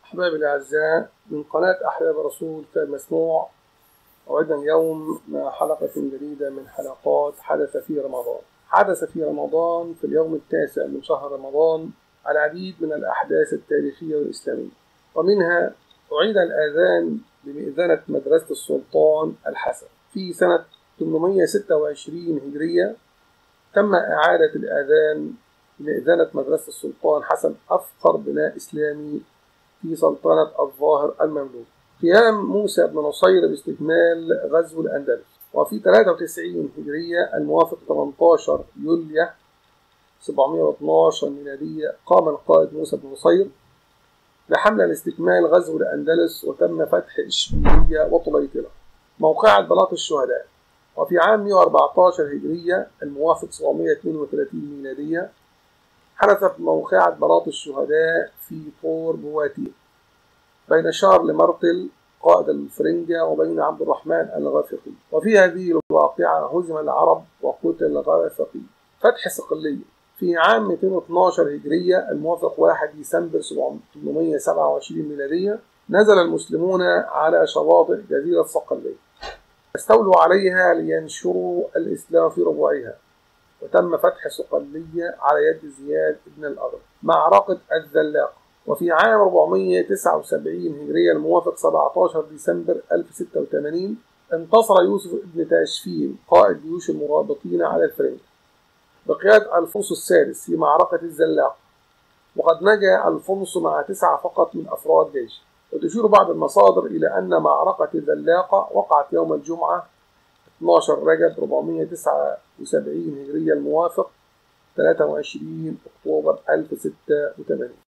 أحبابي الأعزاء من قناة أحباب الرسول مسموع، وعدنا اليوم مع حلقة جديدة من حلقات حدث في رمضان. حدث في رمضان في اليوم 9 من شهر رمضان العديد من الأحداث التاريخية والإسلامية، ومنها أعيد الآذان بمئذنة مدرسة السلطان الحسن في سنة 826 هجرية. تم إعادة الآذان بمئذنة مدرسة السلطان حسن، أفخر بناء إسلامي في سلطنة الظاهر المملوك، قيام موسى بن نصير باستكمال غزو الأندلس. وفي 93 هجرية الموافق 18 يوليو 712 ميلادية قام القائد موسى بن نصير بحملة لاستكمال غزو الأندلس، وتم فتح إشبيلية وطليطلة موقعة بلاط الشهداء. وفي عام 114 هجرية الموافق 732 ميلادية حدثت موقعة بلاط الشهداء في طور بواتير بين شارل مارتل قائد الفرنجة وبين عبد الرحمن الغافقي. وفي هذه الواقعة هزم العرب وقتل الغافقي. فتح صقلية في عام 212 هجرية الموافق 1 ديسمبر 827 ميلادية نزل المسلمون على شواطئ جزيرة صقلية، استولوا عليها لينشروا الإسلام في ربوعها، وتم فتح صقلية على يد زياد بن الأغر. معركة الذلاق. وفي عام 479 هجرية الموافق 17 ديسمبر 1086 انتصر يوسف بن تاشفين قائد جيوش المرابطين على الفرنج بقيادة ألفونسو السادس في معركة الذلاق، وقد نجا ألفونسو مع 9 فقط من أفراد جيشه. وتشير بعض المصادر إلى أن معركة الذلاقة وقعت يوم الجمعة 12 رجب 479 هجرية الموافق 23 أكتوبر 1086.